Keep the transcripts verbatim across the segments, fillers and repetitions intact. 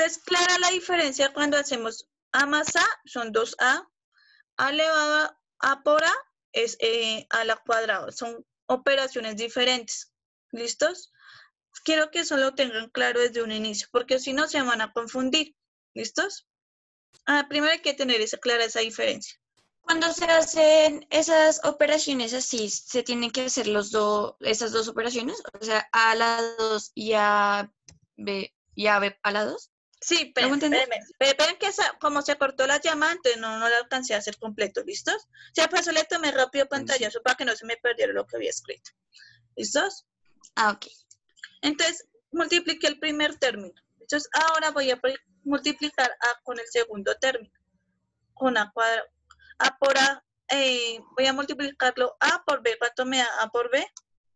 Entonces, clara la diferencia cuando hacemos A más A, son dos A. A elevado a, a por A es eh, A al cuadrado. Son operaciones diferentes. ¿Listos? Quiero que eso lo tengan claro desde un inicio, porque si no se van a confundir. ¿Listos? Ah, primero hay que tener esa, clara esa diferencia. Cuando se hacen esas operaciones así, ¿se tienen que hacer los dos, esas dos operaciones? O sea, A a la dos y A B y A B a la dos. Sí, pero esperen que esa, como se cortó la llamada, entonces no, no la alcancé a hacer completo. ¿Listos? O sea, por eso le tomé rápido pantallazo para que no se me perdiera lo que había escrito. ¿Listos? Ah, ok. Entonces, multipliqué el primer término. Entonces, ahora voy a multiplicar A con el segundo término. Con A cuadrado. A por A, eh, voy a multiplicarlo A por B. ¿Cuánto me da A por B?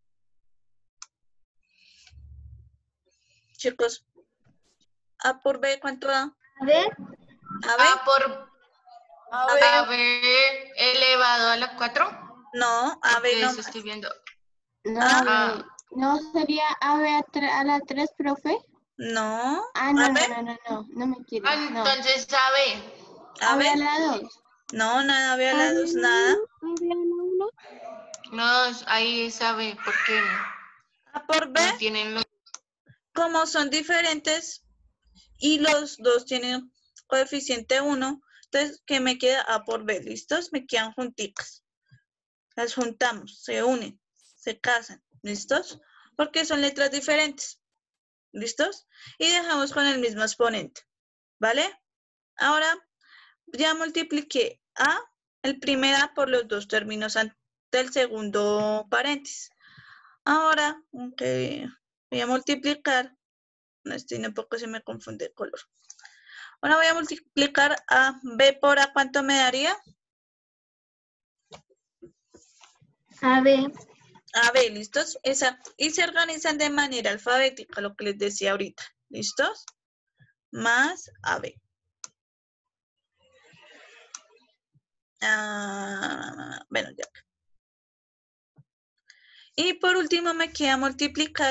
Chicos, A por B, ¿cuánto da? A ver. A B. A por A B. A B elevado a la cuatro. No, A B no. Eso estoy viendo. No, Ah. ¿no sería A B a, a la tres, profe? No. Ah, no, ¿A no, B? no, no, no, no me quiero. Ah, No. entonces A B. ¿A A B B? a la dos. No, nada, A B a la dos, nada. A B a la uno. No, ahí es A B, porque A por B, no tienen los... como son diferentes y los dos tienen coeficiente uno, entonces, ¿qué me queda? A por B, ¿listos? Me quedan juntitas. Las juntamos, se unen, se casan, ¿listos? Porque son letras diferentes, ¿listos? Y dejamos con el mismo exponente, ¿vale? Ahora, ya multipliqué A, el primer A por los dos términos del segundo paréntesis. Ahora, okay, voy a multiplicar, no estoy un poco, se me confunde el color. Ahora voy a multiplicar a B por A, ¿cuánto me daría? A B. A B, ¿listos? Esa, y se organizan de manera alfabética, lo que les decía ahorita, ¿listos? Más A B. Ah, bueno, ya. Y por último me queda multiplicar.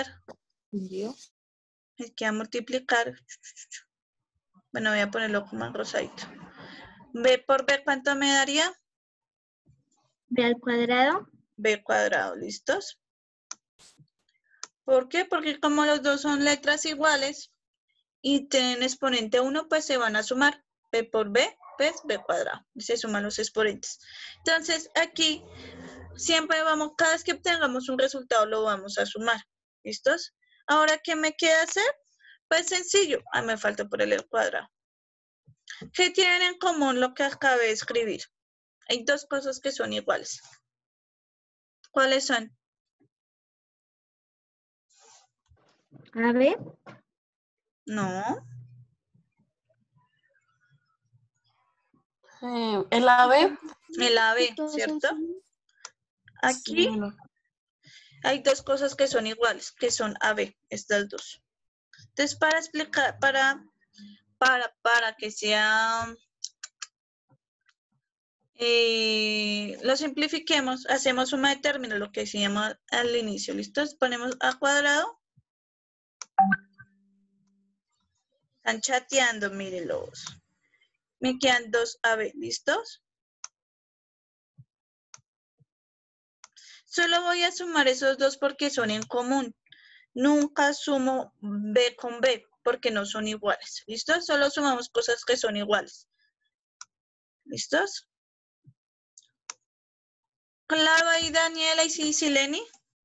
Me queda multiplicar. Bueno, voy a ponerlo como en rosadito. B por B, ¿cuánto me daría? B al cuadrado. B cuadrado, ¿listos? ¿Por qué? Porque como los dos son letras iguales y tienen exponente uno, pues se van a sumar. B por B, pues B cuadrado. Y se suman los exponentes. Entonces, aquí siempre vamos, cada vez que obtengamos un resultado lo vamos a sumar. ¿Listos? Ahora, ¿qué me queda hacer? Pues sencillo. Ah, me falta por el cuadrado. ¿Qué tienen en común lo que acabé de escribir? Hay dos cosas que son iguales. ¿Cuáles son? A B. No. Eh, el A B. El A B, ¿cierto? Aquí sí. Hay dos cosas que son iguales, que son A B, estas dos. Entonces, para explicar, para, para, para que sea, eh, lo simplifiquemos, hacemos suma de términos, lo que decíamos al inicio, ¿listos? Ponemos A cuadrado. Están chateando, mírenlos. Me quedan dos A B, ¿listos? Solo voy a sumar esos dos porque son en común. Nunca sumo B con B porque no son iguales. ¿Listos? Solo sumamos cosas que son iguales. ¿Listos? ¿Claro ahí, Daniela y sí, Sileni?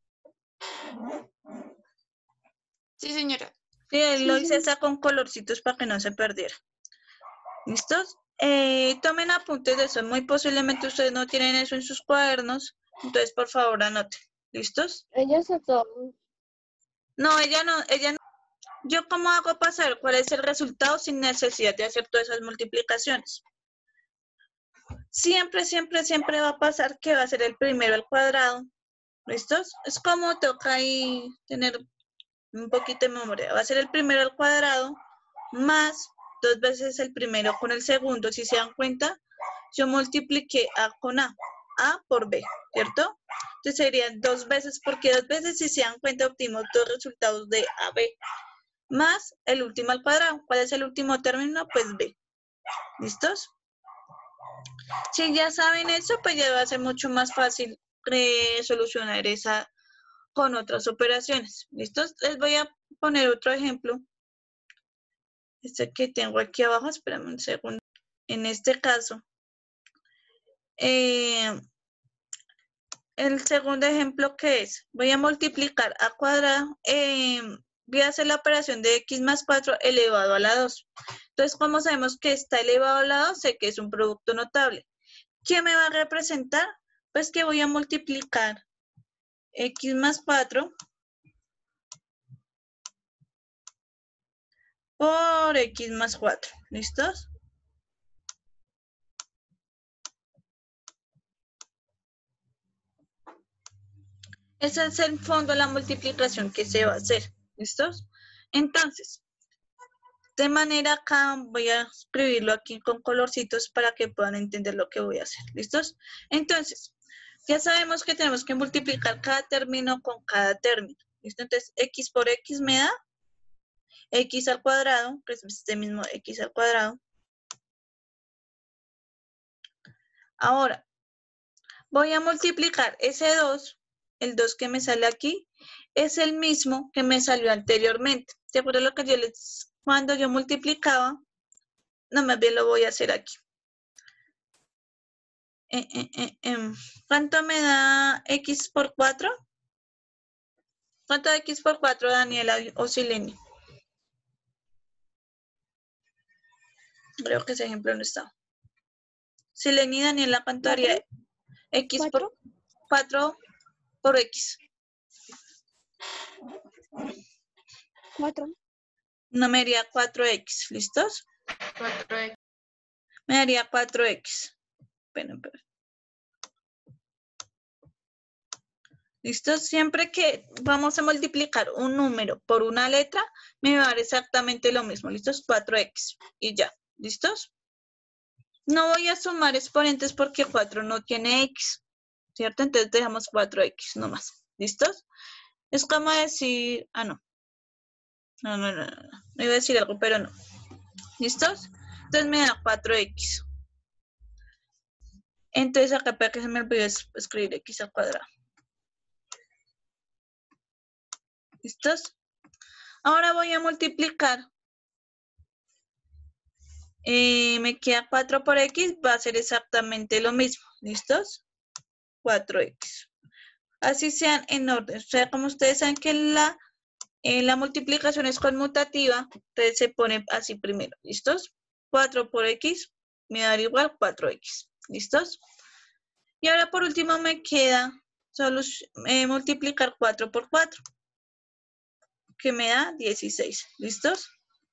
Sí, señora. Sí, lo hice esa con colorcitos para que no se perdiera. ¿Listos? Eh, tomen apuntes de eso. Muy posiblemente ustedes no tienen eso en sus cuadernos. Entonces, por favor, anoten. ¿Listos? Ella se todo. No, ella no, ella no. ¿Yo cómo hago para saber cuál es el resultado sin necesidad de hacer todas esas multiplicaciones? Siempre, siempre, siempre va a pasar que va a ser el primero al cuadrado. ¿Listos? Es como toca ahí tener un poquito de memoria. Va a ser el primero al cuadrado más dos veces el primero con el segundo. Si se dan cuenta, yo multipliqué A con A. A por B, ¿cierto? Entonces serían dos veces, porque dos veces, si se dan cuenta, obtuvimos dos resultados de A B. más el último al cuadrado. ¿Cuál es el último término? Pues b. ¿Listos? Si ya saben eso, pues ya va a ser mucho más fácil eh, solucionar esa con otras operaciones. ¿Listos? Les voy a poner otro ejemplo. Este que tengo aquí abajo, espérame un segundo. En este caso, eh, el segundo ejemplo, ¿qué es? Voy a multiplicar a cuadrado, eh, voy a hacer la operación de x más cuatro elevado a la dos. Entonces, como sabemos que está elevado a la dos, sé que es un producto notable. ¿Qué me va a representar? Pues que voy a multiplicar x más cuatro por x más cuatro. ¿Listos? Ese es el fondo de la multiplicación que se va a hacer. ¿Listos? Entonces, de manera acá voy a escribirlo aquí con colorcitos para que puedan entender lo que voy a hacer. ¿Listos? Entonces, ya sabemos que tenemos que multiplicar cada término con cada término. ¿Listo? Entonces, x por x me da x al cuadrado, que es este mismo x al cuadrado. Ahora, voy a multiplicar ese dos, el dos que me sale aquí, es el mismo que me salió anteriormente. ¿De acuerdo a lo que yo les, cuando yo multiplicaba? No, más bien lo voy a hacer aquí. Eh, eh, eh, eh. ¿Cuánto me da x por cuatro? ¿Cuánto da x por cuatro, Daniela o Sileni? Creo que ese ejemplo no está. Sileni y Daniela, ¿cuánto haría x por cuatro por x? cuatro. No me daría cuatro x, ¿listos? cuatro x. Me daría cuatro x. Esperen, esperen. ¿Listo? Siempre que vamos a multiplicar un número por una letra, me va a dar exactamente lo mismo. ¿Listos? cuatro x. Y ya. ¿Listos? No voy a sumar exponentes porque cuatro no tiene x. ¿Cierto? Entonces dejamos cuatro x nomás. ¿Listos? Es como decir... Ah, no. No, no, no, no. Me iba a decir algo, pero no. ¿Listos? Entonces me da cuatro x. Entonces acá para que se me olvide escribir x al cuadrado. ¿Listos? Ahora voy a multiplicar. Eh, me queda cuatro por x, va a ser exactamente lo mismo. ¿Listos? cuatro x. Así sean en orden. O sea, como ustedes saben que la, eh, la multiplicación es conmutativa, entonces se pone así primero. ¿Listos? cuatro por x me da igual cuatro x. ¿Listos? Y ahora por último me queda solo eh, multiplicar cuatro por cuatro, que me da dieciséis. ¿Listos?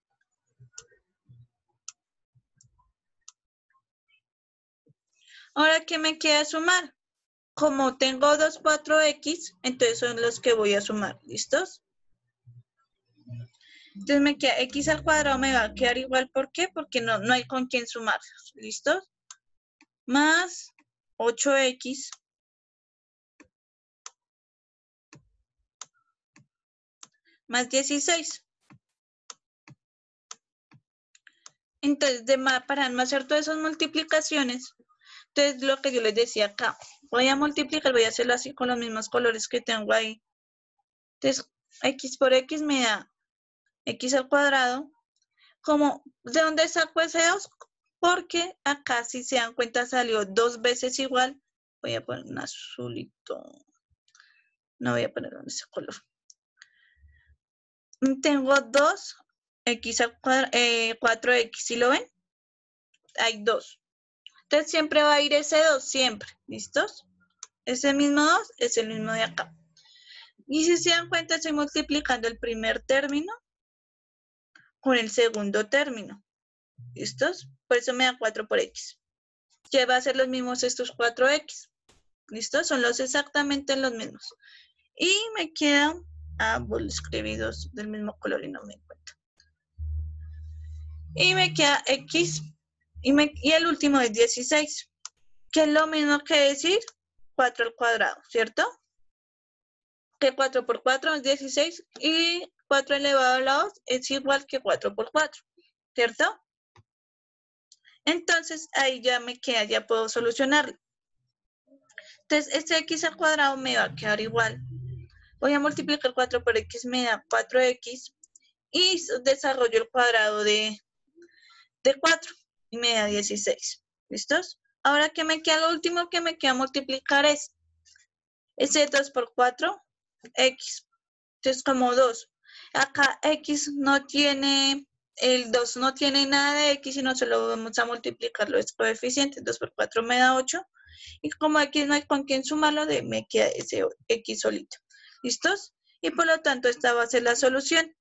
Ahora, ¿qué me queda sumar? Como tengo dos cuatro x, entonces son los que voy a sumar. ¿Listos? Entonces me queda x al cuadrado, me va a quedar igual. ¿Por qué? Porque no, no hay con quién sumarlos. ¿Listos? Más ocho x más dieciséis. Entonces, de, para no hacer todas esas multiplicaciones, entonces lo que yo les decía acá, voy a multiplicar, voy a hacerlo así con los mismos colores que tengo ahí. Entonces, x por x me da x al cuadrado. Como, ¿de dónde saco ese dos? Porque acá, si se dan cuenta, salió dos veces igual. Voy a poner un azulito. No voy a poner ese color. Tengo dos x al cuadrado, eh, cuatro x, ¿sí lo ven? Hay dos. Entonces siempre va a ir ese dos, siempre. ¿Listos? Ese mismo dos es el mismo de acá. Y si se dan cuenta, estoy multiplicando el primer término con el segundo término. ¿Listos? Por eso me da cuatro por x. Que va a ser los mismos estos cuatro x. ¿Listos? Son los exactamente los mismos. Y me quedan, ah, pues escribí dos del mismo color y no me encuentro. Y me queda x, y, me, y el último es dieciséis, que es lo mismo que decir cuatro al cuadrado, ¿cierto? Que cuatro por cuatro es dieciséis, y cuatro elevado a la dos es igual que cuatro por cuatro, ¿cierto? Entonces, ahí ya me queda, ya puedo solucionarlo. Entonces, este x al cuadrado me va a quedar igual. Voy a multiplicar cuatro por x, me da cuatro x. Y desarrollo el cuadrado de, de cuatro y me da dieciséis. ¿Listos? Ahora, ¿qué me queda? Lo último que me queda multiplicar es ese dos por cuatro, x. Entonces, como dos. Acá x no tiene, el dos no tiene nada de x, sino solo vamos a multiplicar los coeficientes. dos por cuatro me da ocho. Y como x no hay con quién sumarlo, de, me queda ese x solito. ¿Listos? Y por lo tanto, esta va a ser la solución.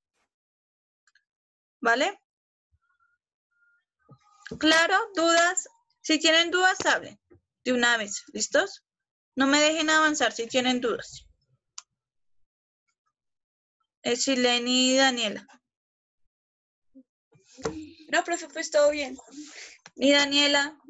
¿Vale? ¿Claro? ¿Dudas? Si tienen dudas, hablen de una vez. ¿Listos? No me dejen avanzar si tienen dudas. Es Sileni y Daniela. No, profe, pues todo bien. Y Daniela.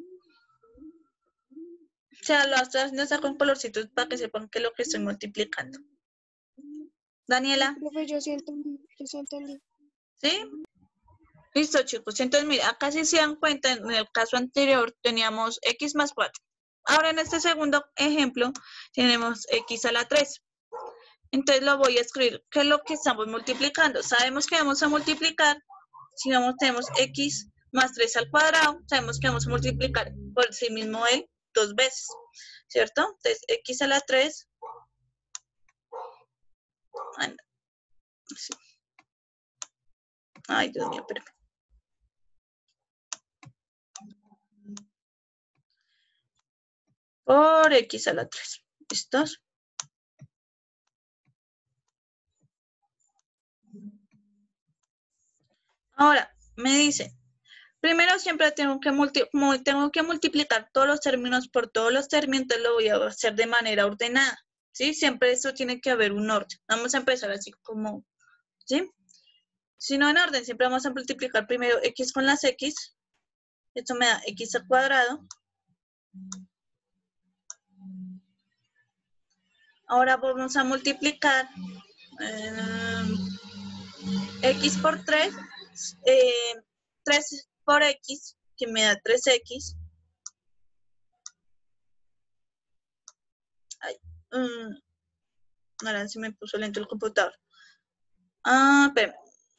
O sea, lo estoy haciendo hasta con colorcitos para que sepan que es lo que estoy multiplicando. Daniela. Profe, yo sí entendí, yo sí entendí. ¿Sí? Listo, chicos. Entonces, mira, acá si se dan cuenta, en el caso anterior teníamos x más cuatro. Ahora en este segundo ejemplo tenemos x a la tres. Entonces lo voy a escribir. ¿Qué es lo que estamos multiplicando? Sabemos que vamos a multiplicar, si vamos, tenemos x más tres al cuadrado, sabemos que vamos a multiplicar por sí mismo él dos veces, ¿cierto? Entonces x a la tres. Ay, Dios mío, espérame. Por x a la tres. ¿Listos? Ahora, me dice, primero siempre tengo que, multi tengo que multiplicar todos los términos por todos los términos, entonces lo voy a hacer de manera ordenada, ¿sí? Siempre eso tiene que haber un orden. Vamos a empezar así como, ¿sí? Si no en orden, siempre vamos a multiplicar primero x con las x. Esto me da x al cuadrado. Ahora vamos a multiplicar eh, x por tres, eh, tres por x, que me da tres x. Ay, um, ahora sí me puso lento el computador. Ah, espérame.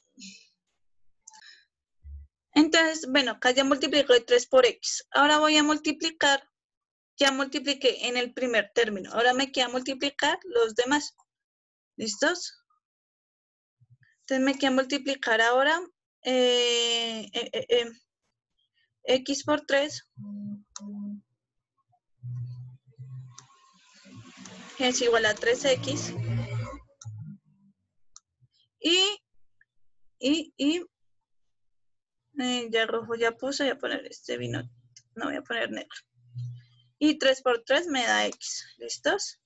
Entonces, bueno, acá ya multiplico de tres por x. Ahora voy a multiplicar, ya multipliqué en el primer término. Ahora me queda multiplicar los demás. ¿Listos? Entonces me queda multiplicar ahora eh, eh, eh, eh, x por tres, que es igual a tres x. Y, y, y, eh, ya rojo ya puse, voy a poner este vino, no voy a poner negro. Y tres por tres me da x. ¿Listos?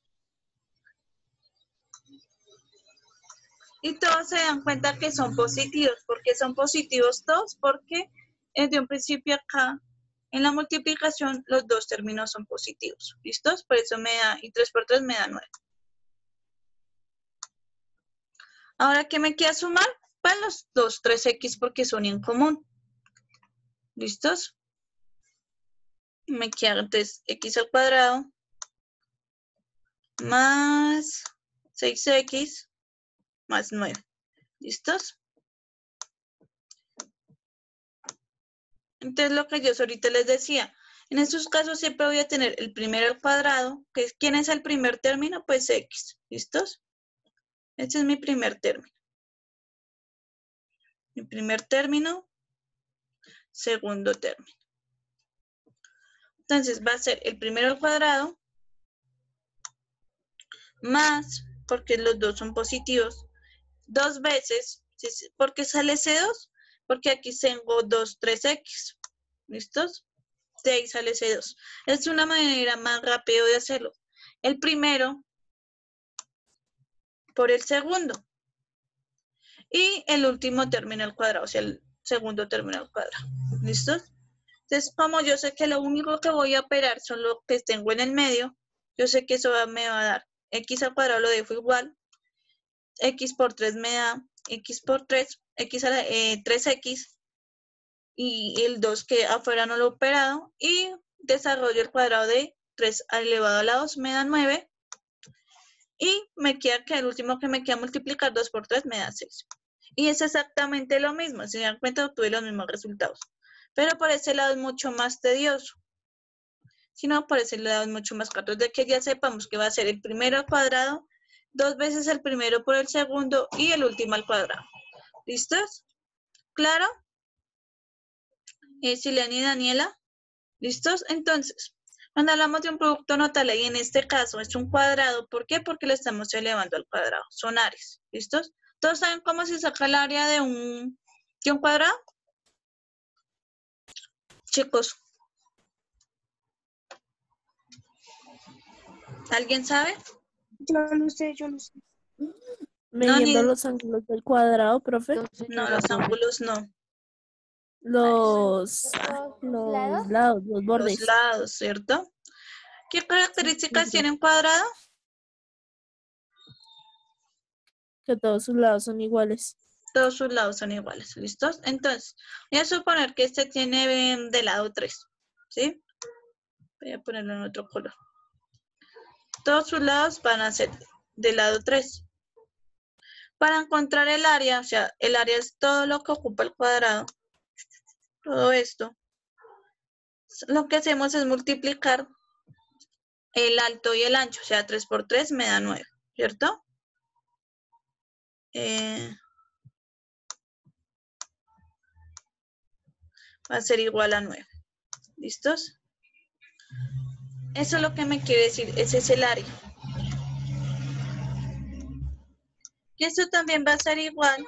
Y todos se dan cuenta que son positivos. ¿Por qué son positivos todos? Porque desde un principio acá, en la multiplicación, los dos términos son positivos. ¿Listos? Por eso me da, y tres por tres me da nueve. Ahora, ¿qué me queda sumar? Pues los dos tres x porque son en común. ¿Listos? Me queda entonces x al cuadrado más seis x más nueve. ¿Listos? Entonces, lo que yo ahorita les decía, en estos casos siempre voy a tener el primero al cuadrado, que es, ¿quién es el primer término? Pues x. ¿Listos? Este es mi primer término. Mi primer término, segundo término. Entonces, va a ser el primero al cuadrado más, porque los dos son positivos, dos veces, ¿por qué sale C dos? Porque aquí tengo dos, tres x. ¿Listos? De ahí sale C dos. Es una manera más rápida de hacerlo. El primero por el segundo. Y el último término al cuadrado, o sea, el segundo término al cuadrado. ¿Listos? Entonces, como yo sé que lo único que voy a operar son lo que tengo en el medio, yo sé que eso me va a dar x al cuadrado, lo dejo igual. X por tres me da x por tres, x a la, eh, tres x, y el dos que afuera no lo he operado, y desarrollo el cuadrado de tres elevado a la dos, me da nueve, y me queda que el último que me queda multiplicar dos por tres me da seis. Y es exactamente lo mismo, si se dan cuenta obtuve los mismos resultados. Pero por ese lado es mucho más tedioso. Si no, por ese lado es mucho más corto. De que ya sepamos que va a ser el primero al cuadrado, dos veces el primero por el segundo y el último al cuadrado. ¿Listos? ¿Claro? Eh, Silene y Daniela. ¿Listos? Entonces, cuando hablamos de un producto notable, y en este caso es un cuadrado, ¿por qué? Porque lo estamos elevando al cuadrado. Son áreas. ¿Listos? ¿Todos saben cómo se saca el área de un, de un cuadrado? Chicos. ¿Alguien sabe? Yo no sé, yo no sé. Midiendo ni- los ángulos del cuadrado, profe. No, los ángulos no. Los, los lados. lados, los bordes. Los lados, ¿cierto? ¿Qué características tiene un cuadrado? Que todos sus lados son iguales. Todos sus lados son iguales, ¿listos? Entonces, voy a suponer que este tiene em, de lado tres, ¿sí? Voy a ponerlo en otro color. Todos sus lados van a ser de lado tres. Para encontrar el área, o sea, el área es todo lo que ocupa el cuadrado, todo esto. Lo que hacemos es multiplicar el alto y el ancho, o sea, tres por tres me da nueve, ¿cierto? Eh, va a ser igual a nueve. ¿Listos? Eso es lo que me quiere decir, ese es el área. Y esto también va a ser igual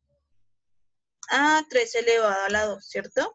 a tres elevado a la dos, ¿cierto?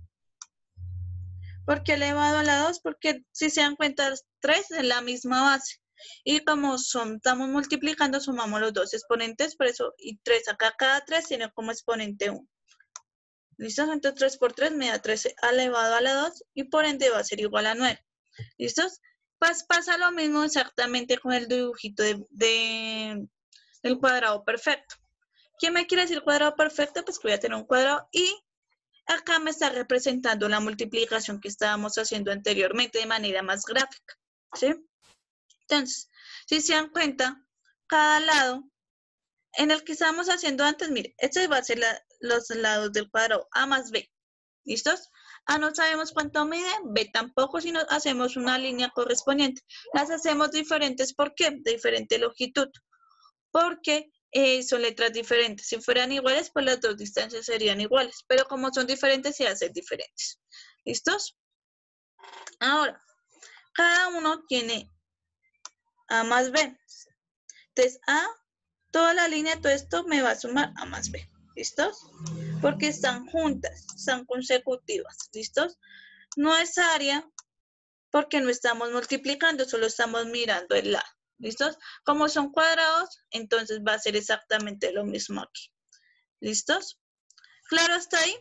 ¿Por qué elevado a la dos? Porque si se dan cuenta, tres es la misma base. Y como son, estamos multiplicando, sumamos los dos exponentes, por eso, y tres acá, cada tres tiene como exponente uno. ¿Listos? Entonces tres por tres me da tres elevado a la dos y por ende va a ser igual a nueve. ¿Listos? Pues pasa lo mismo exactamente con el dibujito de, de, del cuadrado perfecto. ¿Quién me quiere decir cuadrado perfecto? Pues que voy a tener un cuadrado y acá me está representando la multiplicación que estábamos haciendo anteriormente de manera más gráfica, ¿sí? Entonces, si se dan cuenta, cada lado en el que estábamos haciendo antes, mire, este va a ser la, los lados del cuadrado, A más B, ¿listos? A no sabemos cuánto mide, B tampoco, si no hacemos una línea correspondiente. Las hacemos diferentes, ¿por qué? De diferente longitud, porque eh, son letras diferentes. Si fueran iguales, pues las dos distancias serían iguales, pero como son diferentes, se hacen diferentes. ¿Listos? Ahora, cada uno tiene A más B. Entonces, A, toda la línea, todo esto me va a sumar A más B. ¿Listos? Porque están juntas, están consecutivas. ¿Listos? No es área porque no estamos multiplicando, solo estamos mirando el lado. ¿Listos? Como son cuadrados, entonces va a ser exactamente lo mismo aquí. ¿Listos? ¿Claro hasta ahí?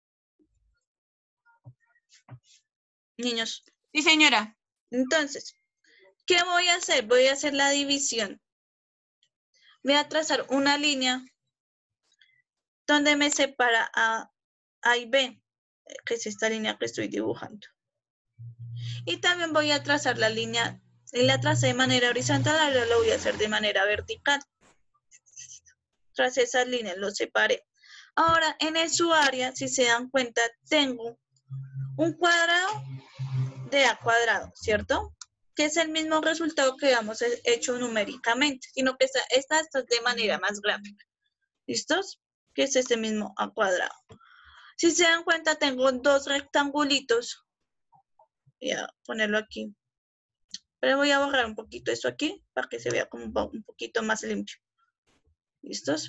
Niños. Sí, señora. Entonces, ¿qué voy a hacer? Voy a hacer la división. Voy a trazar una línea donde me separa a A y B, que es esta línea que estoy dibujando. Y también voy a trazar la línea, y la tracé de manera horizontal, ahora lo voy a hacer de manera vertical. Tracé esas líneas, los separé. Ahora, en el su área, si se dan cuenta, tengo un cuadrado de A cuadrado, ¿cierto? Que es el mismo resultado que habíamos hecho numéricamente, sino que esta, esta, esta es de manera más gráfica. ¿Listos? Que es este mismo A cuadrado. Si se dan cuenta, tengo dos rectangulitos. Voy a ponerlo aquí. Pero voy a borrar un poquito esto aquí para que se vea como un poquito más limpio. ¿Listos?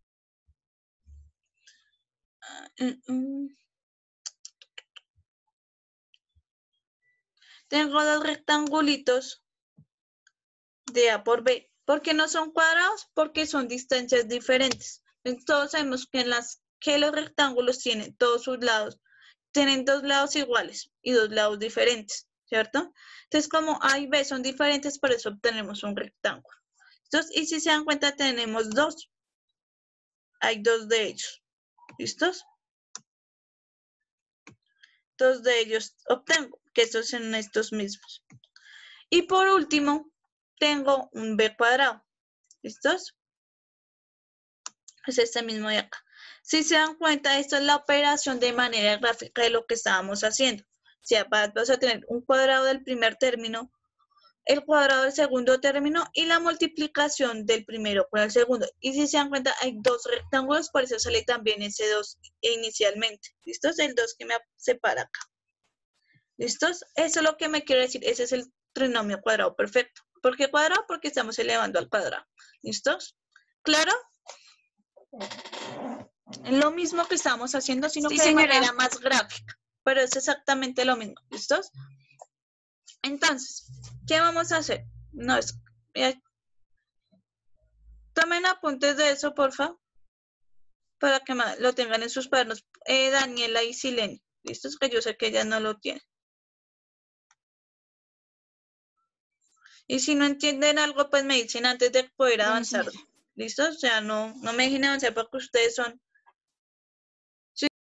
Tengo dos rectangulitos de A por B. ¿Por qué no son cuadrados? Porque son distancias diferentes. Entonces, todos sabemos que, en las, que los rectángulos tienen todos sus lados. Tienen dos lados iguales y dos lados diferentes, ¿cierto? Entonces, como A y B son diferentes, por eso obtenemos un rectángulo. Entonces, y si se dan cuenta, tenemos dos. hay dos de ellos. ¿Listos? Dos de ellos obtengo, que estos son estos mismos. Y por último, tengo un b cuadrado. ¿Listos? Es este mismo de acá. Si se dan cuenta, esto es la operación de manera gráfica de lo que estábamos haciendo. Si vas a tener un cuadrado del primer término, el cuadrado del segundo término y la multiplicación del primero con el segundo. Y si se dan cuenta, hay dos rectángulos, por eso sale también ese dos inicialmente. ¿Listos? El dos que me separa acá. ¿Listos? Eso es lo que me quiere decir. Ese es el trinomio cuadrado perfecto. ¿Por qué cuadrado? Porque estamos elevando al cuadrado. ¿Listos? ¿Claro? Es lo mismo que estamos haciendo, sino Sí, que de señora. manera más gráfica. Pero es exactamente lo mismo. ¿Listos? Entonces, ¿qué vamos a hacer? No es... eh, tomen apuntes de eso, porfa, para que ma- lo tengan en sus cuadernos. Eh, Daniela y Silene. ¿Listos? Que yo sé que ellas no lo tienen. Y si no entienden algo, pues me dicen antes de poder Bueno, avanzar. señora. ¿Listos? O sea, no, no me dejen avanzar porque ustedes son